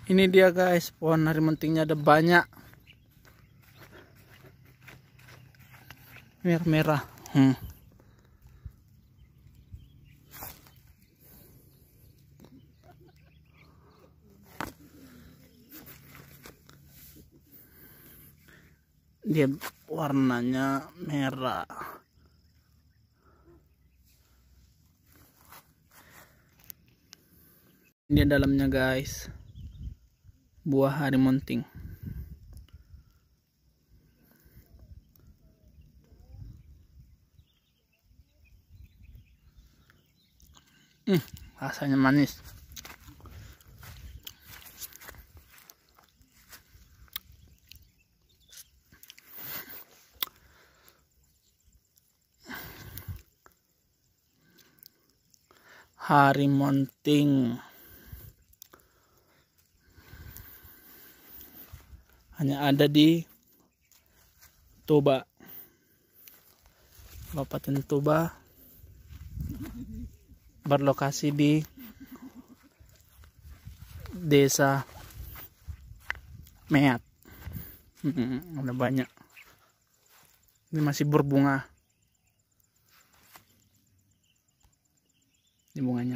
Ini dia guys, pohon harimontingnya ada banyak. Merah-merah. Dia warnanya merah. Ini dalamnya guys, buah harimonting. Rasanya manis. Harimonting hanya ada di Toba, Kabupaten Toba, berlokasi di Desa Meat. Ada banyak. Ini masih berbunga. Ini bunganya.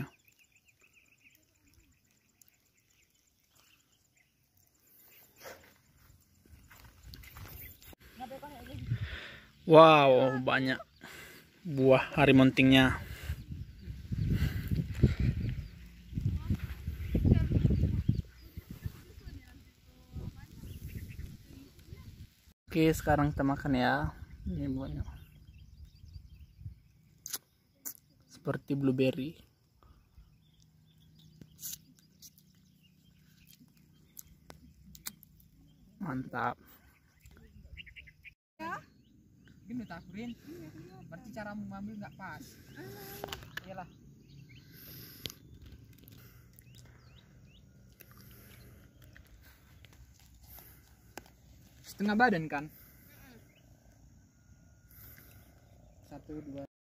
Wow, banyak buah harimontingnya. Oke, sekarang kita makan ya. Ini buahnya seperti blueberry. Mantap. Gini takurin, berarti cara mengambil nggak pas. Iyalah. Setengah badan kan? 1, 2